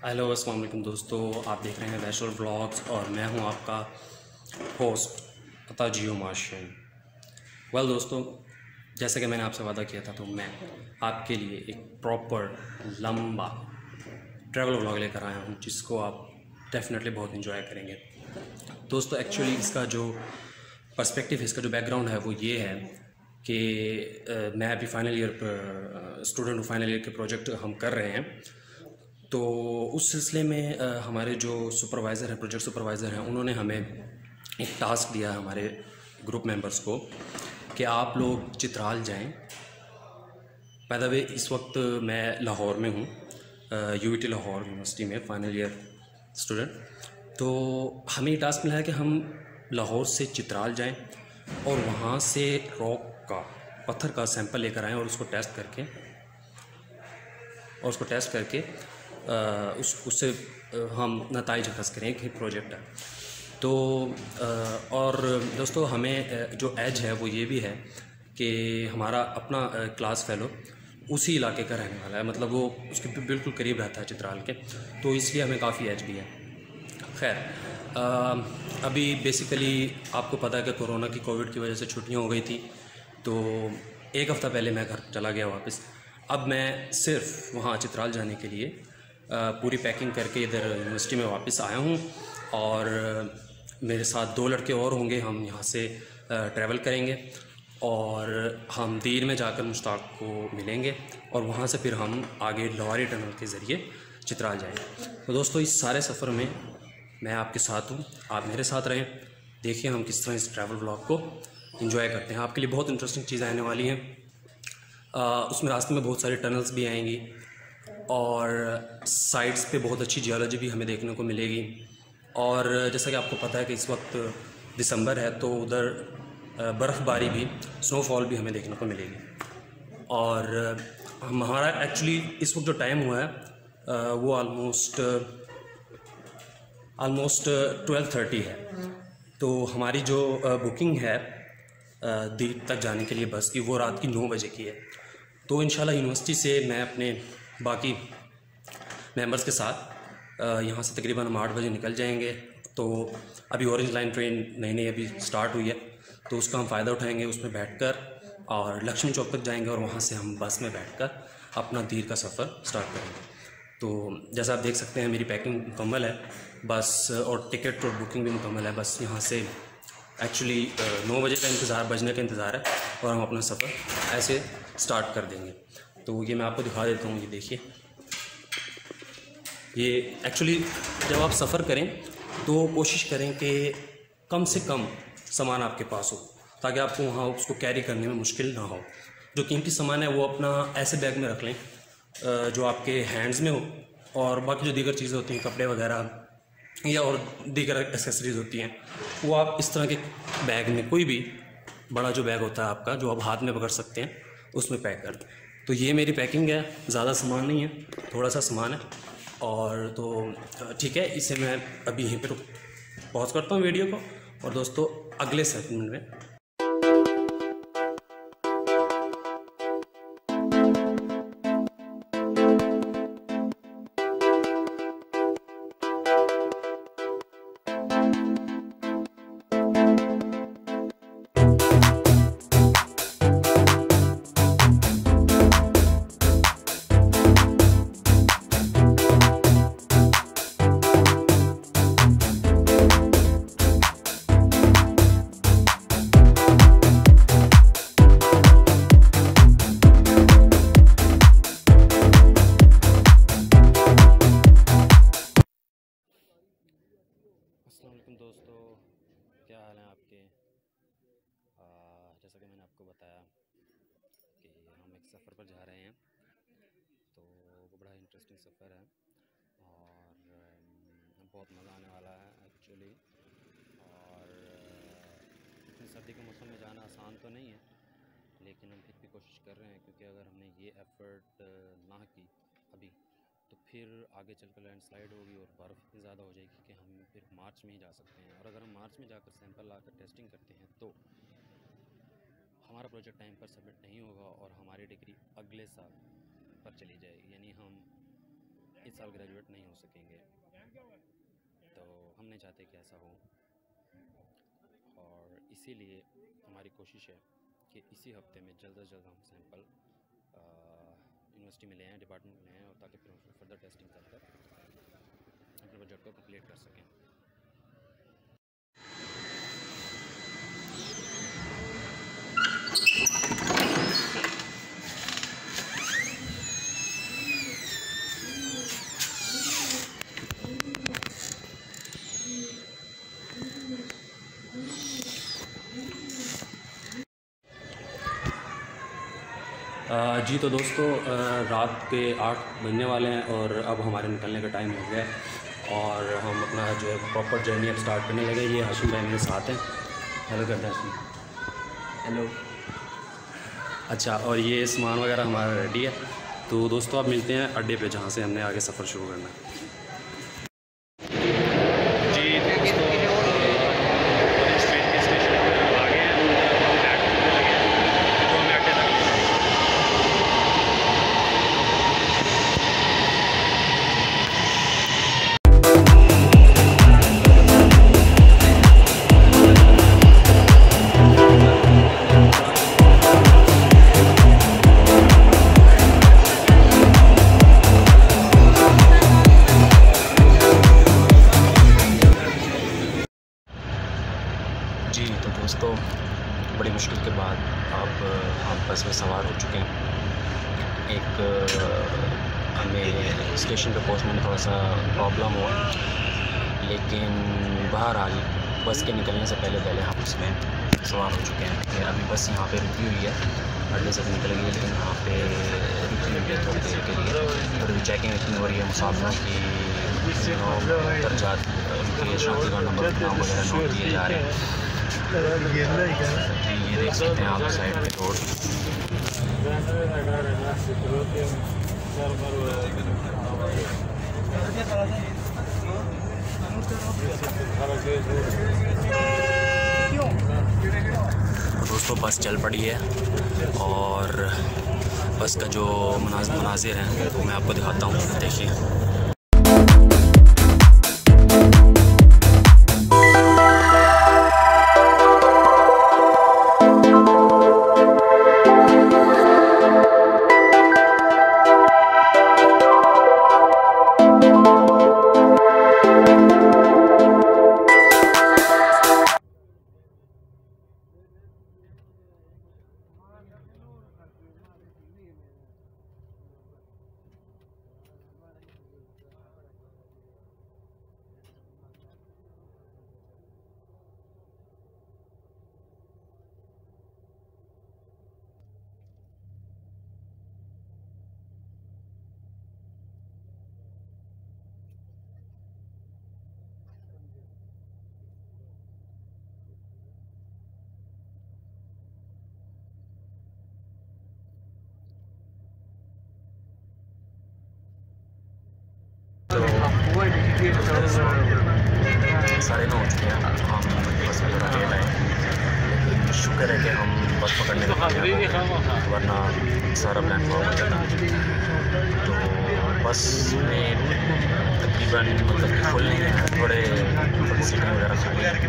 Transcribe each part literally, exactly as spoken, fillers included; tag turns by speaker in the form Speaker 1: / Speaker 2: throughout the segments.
Speaker 1: Hello अस्सलाम वालेकुम दोस्तों, आप देख रहे हैं वैशल व्लॉग्स और मैं हूं आपका होस्ट अता जियो मार्शन। वेल दोस्तों, जैसे कि मैंने आपसे वादा किया था तो मैं आपके लिए एक प्रॉपर लंबा ट्रैवल व्लॉग लेकर आया हूं जिसको आप डेफिनेटली बहुत इंजॉय करेंगे। दोस्तों एक्चुअली इसका जो पर्सपेक्टिव है, इसका जो बैकग्राउंड है वो ये है कि अ, मैं अभी फाइनल ईयर पर स्टूडेंट हूँ। फाइनल ईयर के प्रोजेक्ट हम कर रहे हैं, तो उस सिलसिले में अ, हमारे जो सुपरवाइज़र हैं, प्रोजेक्ट सुपरवाइज़र हैं, उन्होंने हमें एक टास्क दिया हमारे ग्रुप मेंबर्स को कि आप लोग चित्राल जाएं। बाय द वे इस वक्त मैं लाहौर में हूँ, यूवीटी लाहौर यूनिवर्सिटी में फाइनल ईयर स्टूडेंट। तो हमें ये टास्क मिला है कि हम लाहौर से चित्राल जाएं और वहाँ से रॉक का, पत्थर का सैंपल लेकर आएँ और उसको टेस्ट करके और उसको टेस्ट करके अ, उस उससे अ, हम नताइज हकस करें कि प्रोजेक्ट है। तो अ, और दोस्तों हमें अ, जो एज है वो ये भी है कि हमारा अपना अ, क्लास फेलो उसी इलाके का रहने वाला है, मतलब वो उसके बि- बिल्कुल करीब रहता है चित्राल के, तो इसलिए हमें काफ़ी एज भी है। खैर, अ, अभी बेसिकली आपको पता है कि कोरोना की कोविड की वजह से छुट्टियां हो गई थी, तो एक हफ़्ता पहले मैं घर चला गया वापस। अब मैं सिर्फ वहाँ चित्राल जाने के लिए अ, पूरी पैकिंग करके इधर यूनिवर्सिटी में वापस आया हूँ और मेरे साथ दो लड़के और होंगे। हम यहाँ से ट्रैवल करेंगे और हम दीर में जाकर मुश्ताक को मिलेंगे और वहाँ से फिर हम आगे लोहारी टनल के ज़रिए चित्राल जाएंगे। तो दोस्तों इस सारे सफ़र में मैं आपके साथ हूँ, आप मेरे साथ रहें। देखिए हम किस तरह इस ट्रैवल व्लॉग को एंजॉय करते हैं। आपके लिए बहुत इंटरेस्टिंग चीज़ें आने वाली हैं। अ, उसमें रास्ते में बहुत सारी टनल्स भी आएंगी और साइड्स पे बहुत अच्छी जियोलॉजी भी हमें देखने को मिलेगी। और जैसा कि आपको पता है कि इस वक्त दिसंबर है, तो उधर अ, बर्फ़बारी भी, स्नोफॉल भी हमें देखने को मिलेगी। और अ, हम हमारा एक्चुअली इस वक्त जो टाइम हुआ है अ, वो आलमोस्ट आलमोस्ट ट्वेल्व थर्टी है। तो हमारी जो बुकिंग है दीप तक जाने के लिए बस की, वो रात की नौ बजे की है। तो इंशाल्लाह यूनिवर्सिटी से मैं अपने बाकी मेंबर्स के साथ अ, यहाँ से तकरीबन हम आठ बजे निकल जाएंगे। तो अभी ऑरेंज लाइन ट्रेन नई नई अभी स्टार्ट हुई है, तो उसका हम फ़ायदा उठाएंगे, उसमें बैठकर और लक्ष्मी चौक तक जाएंगे और वहाँ से हम बस में बैठकर अपना दीर का सफ़र स्टार्ट करेंगे। तो जैसा आप देख सकते हैं मेरी पैकिंग मुकम्मल है, बस और टिकट और बुकिंग भी मुकम्मल है। बस यहाँ से एक्चुअली नौ बजे का इंतज़ार, बजने का इंतज़ार है और हम अपना सफ़र ऐसे स्टार्ट कर देंगे। तो ये मैं आपको दिखा देता हूँ, ये देखिए। ये एक्चुअली जब आप सफ़र करें तो कोशिश करें कि कम से कम सामान आपके पास हो, ताकि आपको वहाँ उसको कैरी करने में मुश्किल ना हो। जो कीमती सामान है वो अपना ऐसे बैग में रख लें अ, जो आपके हैंड्स में हो, और बाकी जो दीगर चीज़ें होती हैं, कपड़े वगैरह या और दीगर एसेसरीज़ होती हैं, वो आप इस तरह के बैग में, कोई भी बड़ा जो बैग होता है आपका जो आप हाथ में पकड़ सकते हैं, उसमें पैक कर दें। तो ये मेरी पैकिंग है, ज़्यादा सामान नहीं है, थोड़ा सा सामान है। और तो ठीक है, इसे मैं अभी यहीं पर पॉज करता हूँ वीडियो को, और दोस्तों अगले सेगमेंट में अस्सलाम वालेकुम दोस्तों, क्या हाल है आपके। आ, जैसा कि मैंने आपको बताया कि हम एक सफ़र पर जा रहे हैं, तो वो बड़ा इंटरेस्टिंग सफ़र है और अम, बहुत मज़ा आने वाला है एक्चुअली। और अ, इतनी सर्दी के मौसम में जाना आसान तो नहीं है, लेकिन हम फिर भी कोशिश कर रहे हैं, क्योंकि अगर हमने ये एफ़र्ट ना की अभी, तो फिर आगे चलकर लैंडस्लाइड होगी और बर्फ़ इतनी ज़्यादा हो जाएगी कि हम फिर मार्च में ही जा सकते हैं। और अगर हम मार्च में जाकर सैंपल लाकर टेस्टिंग करते हैं तो हमारा प्रोजेक्ट टाइम पर सबमिट नहीं होगा और हमारी डिग्री अगले साल पर चली जाएगी। यानी हम इस साल ग्रेजुएट नहीं हो सकेंगे। तो हम नहीं चाहते कि ऐसा हो, और इसीलिए हमारी कोशिश है कि इसी हफ्ते में जल्द से जल्द हम सैंपल यूनिवर्सिटी में ले आएँ, डिपार्टमेंट में ले आएँ, और ताकि फिर उसमें फर्दर टेस्टिंग कर कर अपने प्रोजेक्ट को कंप्लीट कर सकें। जी तो दोस्तों, रात के आठ बजने वाले हैं और अब हमारे निकलने का टाइम हो गया है और हम अपना जो है प्रॉपर जर्नी अब स्टार्ट करने लगे। ये हाशिम भाई मेरे साथ हैं। हेलो करते हैं हाशिम। हेलो। अच्छा, और ये सामान वगैरह हमारा रेडी है। तो दोस्तों अब मिलते हैं अड्डे पे जहाँ से हमने आगे सफ़र शुरू करना है। जी तो दोस्तों, बड़ी मुश्किल के बाद अब हम बस में सवार हो चुके हैं। एक हमें स्टेशन पे पहुंचने में थोड़ा सा प्रॉब्लम हुआ, लेकिन बहरहाल बस के निकलने से पहले पहले हम उसमें सवार हो चुके हैं। फिर अभी बस यहाँ पे रुकी हुई है, अड्डे से निकल गई है, लेकिन यहाँ पे रुकी हुई है थोड़ी देर के लिए। और अभी चेकिंग इतनी हो रही है मुसाफिरों की, दर्जात उनके शादी का नंबर नाम वगैरह नोट किए जा रहे हैं। ये देख सकते हैं आप साइड पे रोड। दोस्तों बस चल पड़ी है और बस का जो मनाजिर हैं वो मैं आपको दिखाता हूँ, देखिए। साढ़े नौ हो चुके हैं, हम बस में थोड़ा लेट आए, लेकिन शुक्र है कि हम बस पकड़ने लगे, वरना सारा प्लेटफॉर्म हो जाता। तो बस में तकरीबन मतलब कि फुल नहीं है, थोड़े थोड़ी सीटें वगैरह खाली है,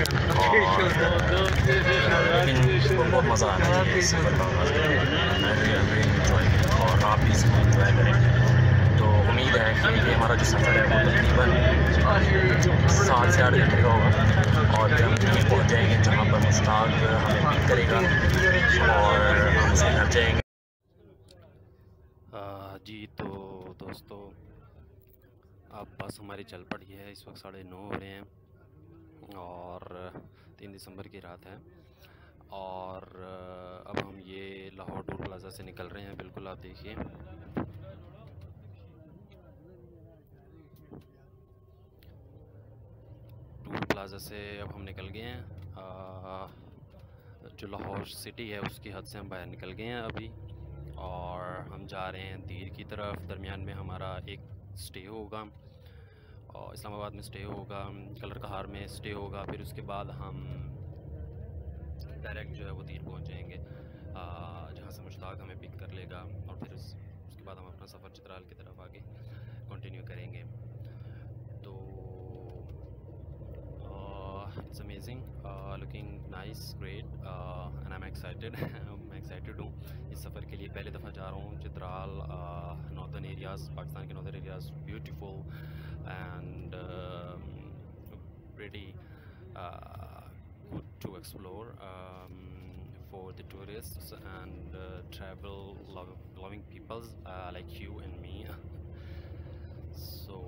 Speaker 1: लेकिन बहुत मज़ा आ रहा है इस सफ़र का। मैं इंजॉय और आप भी इसमें इंजॉय करें। तो उम्मीद है कि ये हमारा जो सफ़र है वो तकरीबन सात से आठ घंटे का होगा और फिर हम यहीं पहुँच जाएंगे जहाँ पर मुश्ताक हमें पिक करेगा और हम उसके घर जाएंगे। जी तो दोस्तों, अब बस हमारी चल पड़ी है। इस वक्त साढ़े नौ हो रहे हैं और तीन दिसंबर की रात है और अब हम ये लाहौर टोल प्लाज़ा से निकल रहे हैं। बिल्कुल आप देखिए, टोल प्लाज़ा से अब हम निकल गए हैं। जो लाहौर सिटी है उसकी हद से हम बाहर निकल गए हैं अभी और हम जा रहे हैं दीर की तरफ। दरमियान में हमारा एक स्टे होगा और इस्लामाबाद में स्टे होगा, कलर कहार में स्टे होगा। फिर उसके बाद हम डायरेक्ट जो है वो दीर पहुंच जाएंगे, जहां से मुश्ताक हमें पिक कर लेगा और फिर उस, उसके उसके बाद हम अपना सफ़र चित्राल की तरफ आगे कंटिन्यू करेंगे। तो it's amazing, looking nice, great and I am excited. मैं एक्साइटेड हूँ इस सफ़र के लिए। पहली दफ़ा जा रहा हूँ चित्राल, नॉर्दर्न एरियाज़, पाकिस्तान के northern areas, beautiful and pretty uh, good to explore um, for the tourists and uh, travel love, loving people uh, like you and me. So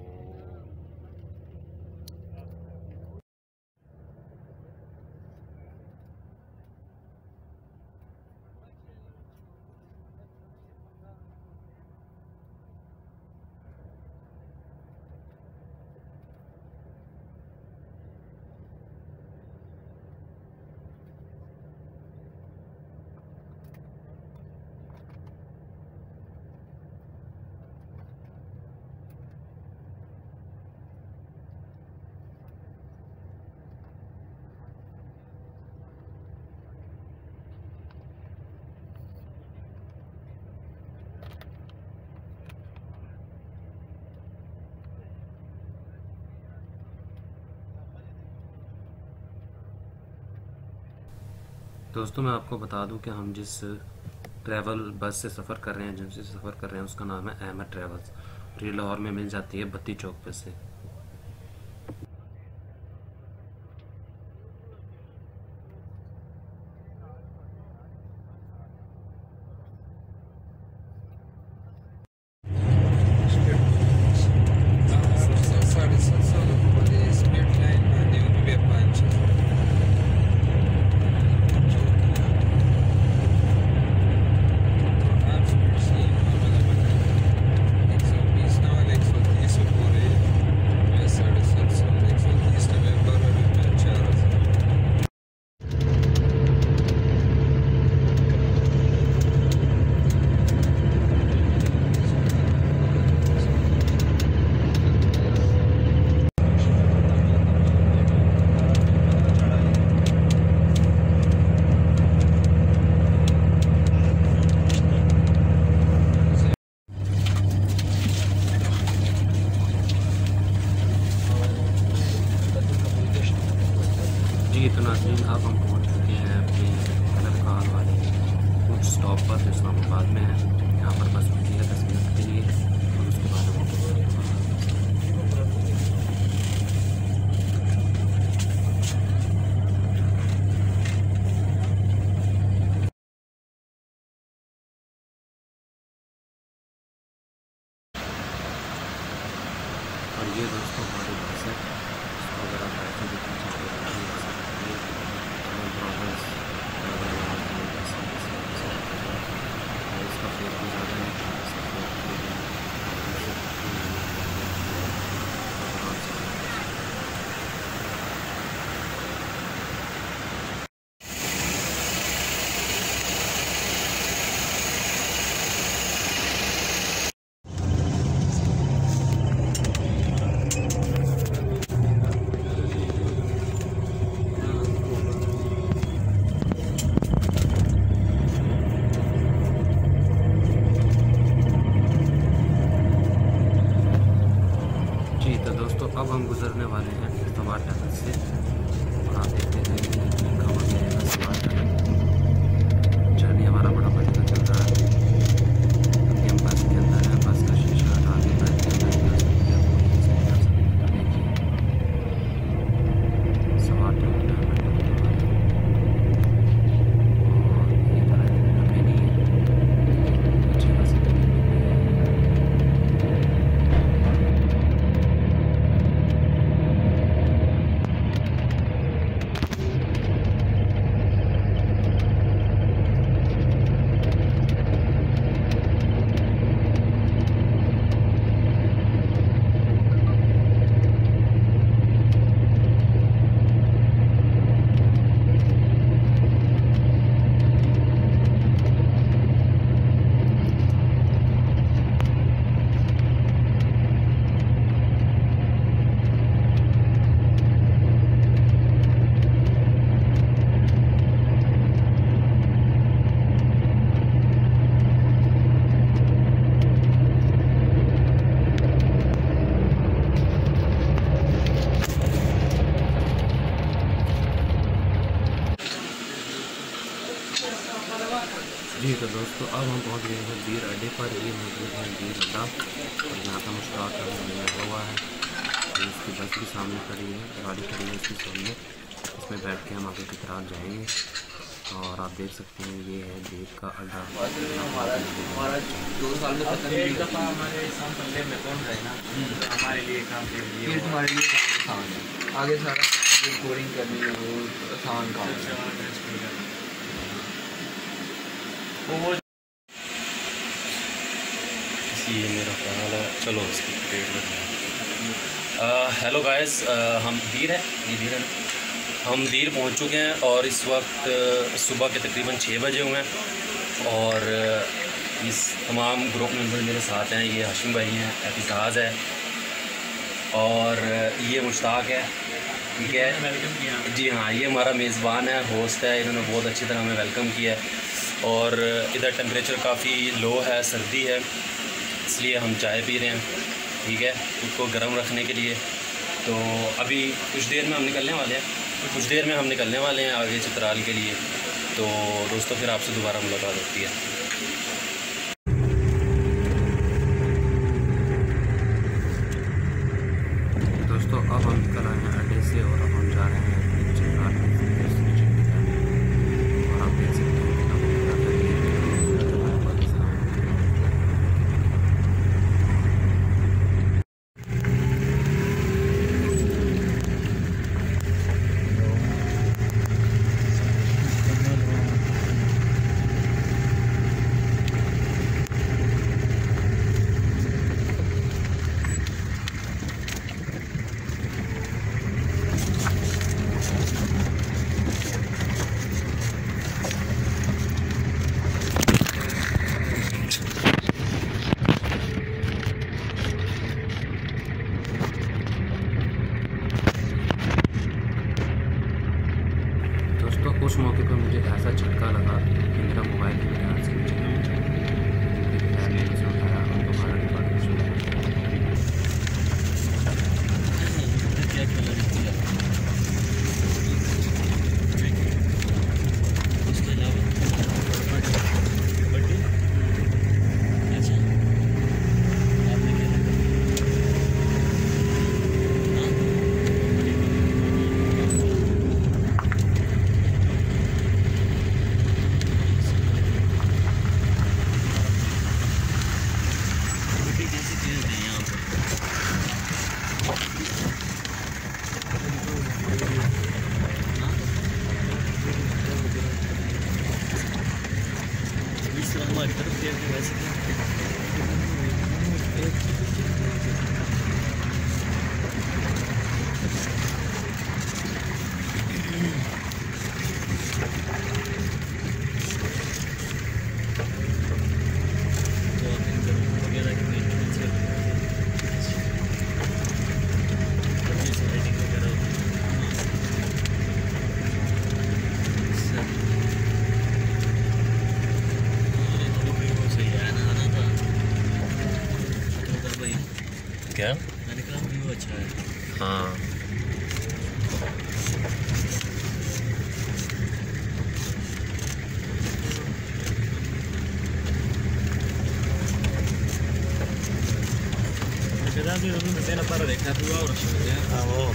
Speaker 1: दोस्तों, मैं आपको बता दूं कि हम जिस ट्रैवल बस से सफ़र कर रहे हैं, जिनसे सफ़र कर रहे हैं, उसका नाम है अहमद ट्रैवल्स और ये लाहौर में मिल जाती है बत्ती चौक पे से। जी, तो नाज़रीन, अब हम पहुंच चुके हैं अपने तलबगाह वाले कुछ स्टॉप पर जो इस्लामाबाद में है। यहाँ पर बस रुकी है दस मिनट के लिए और उसके बाद हम और ये दोस्तों हमारी बस है। इसको अगर आप ऐसे देखना चाहते हैं इसका फेस भी ज़्यादा है। अब हम गुजरने वाले हैं सवार टनल से और आप देखते हैं लिखा हुआ है सवार टनल। जर्नी हमारा बड़ा बढ़िया चल रहा है। अभी हम बस के अंदर है, बस का शीशा हटा के बैठ के सवार टनल
Speaker 2: अब हम पहुंच गए हैं बीर अड्डे पर। ये मौजूद है बीर अड्डा और यहाँ का मुश्ताक लगा हुआ है। इसकी बस भी सामने खड़ी है, गाड़ी खड़ी है इसकी सामने। इसमें बैठ के हम आगे की तरफ जाएंगे और आप देख सकते हैं ये है बीर का अड्डा।
Speaker 3: हमारा दो साल में खत्म एक दफ़ा हमारे सामने में कौन रहे ना हमारे लिए काम के लिए हमारे लिए आसान है। आगे सारा बोरिंग करनी है वो आसान काम है।
Speaker 1: ये मेरा ख्याल है। चलो इसकी डेट बताएं। हेलो गाइस, हम दीर है ये दीर है हम दीर पहुंच चुके हैं और इस वक्त सुबह के तकरीबन छः बजे हुए हैं और इस तमाम ग्रुप मेंबर मेरे साथ हैं। ये हाशिम भाई हैं, एहतिजाज है और ये मुश्ताक है। ठीक है, वेलकम किया जी हाँ। ये हमारा मेज़बान है, होस्ट है। इन्होंने बहुत अच्छी तरह हमें वेलकम किया है और इधर टेम्परेचर काफ़ी लो है, सर्दी है, इसलिए हम चाय पी रहे हैं। ठीक है, उसको गर्म रखने के लिए। तो अभी कुछ देर में हम निकलने वाले हैं कुछ देर में हम निकलने वाले हैं आगे चित्राल के लिए। तो दोस्तों फिर आपसे दोबारा मुलाकात होती है।
Speaker 2: दोस्तों अब हम निकल आए हैं अड्डे से और अब हम जा रहे हैं अपनी चित्राल और आप देख सकते हैं उस मौके पर मुझे ऐसा झटका लगा कि मेरा मोबाइल भी मेरे हाथ से नीचे गिर गया। मैंने उसे उठाया और दोबारा रिकॉर्डिंग शुरू कर
Speaker 3: हमारी तरफ से वैसे
Speaker 1: क्या
Speaker 3: मैंने कहा व्यू अच्छा है।
Speaker 1: हाँ
Speaker 3: Quedando en una escena para dejar tu ahora. Ah, oh.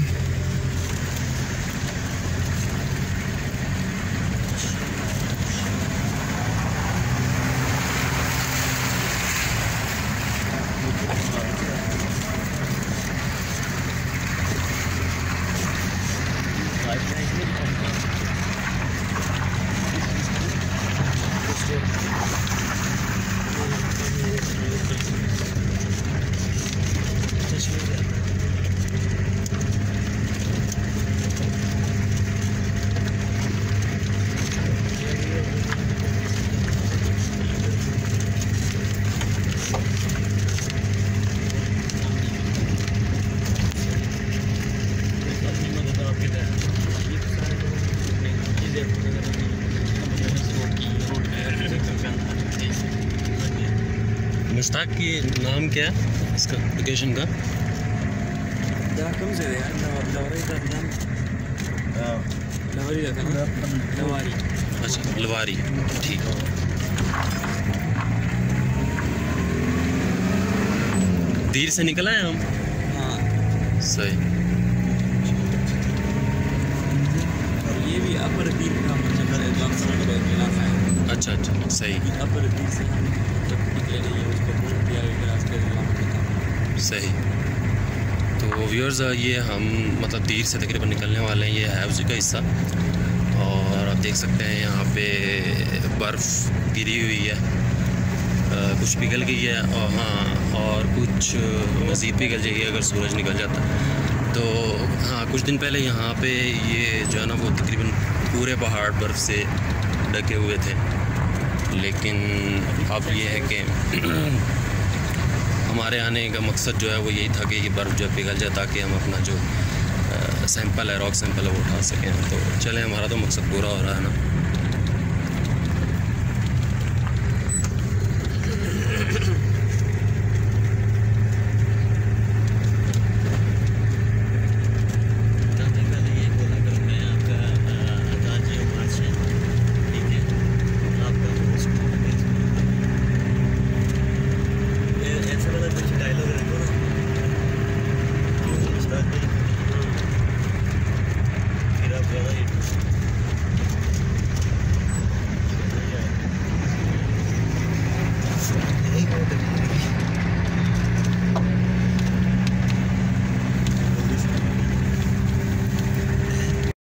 Speaker 1: Mushtaq की नाम क्या है इसका लोकेशन का?
Speaker 3: लवारी
Speaker 1: अच्छा लवारी, ठीक है। दीर से निकल आए हम।
Speaker 3: हाँ
Speaker 1: सही।
Speaker 3: और ये भी अपर दीर का मतलब है जो हम समझ रहे हैं इलाका है।
Speaker 1: अच्छा अच्छा सही
Speaker 3: अपर दीर से हम जब निकले नहीं है उसको बोल दिया रास्ते
Speaker 1: सही। तो व्यूअर्स ये हम मतलब दीर से तकरीबन निकलने वाले हैं, ये है उसी का हिस्सा। और आप देख सकते हैं यहाँ पे बर्फ़ गिरी हुई है, आ, कुछ पिघल गई है और हाँ और कुछ मज़ीद पिघल जाएगी अगर सूरज निकल जाता। तो हाँ कुछ दिन पहले यहाँ पे ये जो है ना वो तकरीबन पूरे पहाड़ बर्फ़ से ढके हुए थे, लेकिन अब ये है कि हमारे आने का मकसद जो है वो यही था कि ये बर्फ़ जो पिघल जाए ताकि हम अपना जो सैंपल है, रॉक सैंपल है वो उठा सकें। तो चलें, हमारा तो मकसद पूरा हो रहा है ना।